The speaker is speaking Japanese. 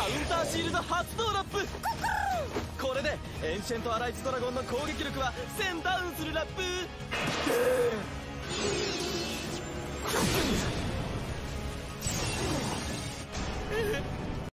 ウンターシールド発動ラップ。これでエンシェントアライズドラゴンの攻撃力は1000ダウンするラップ。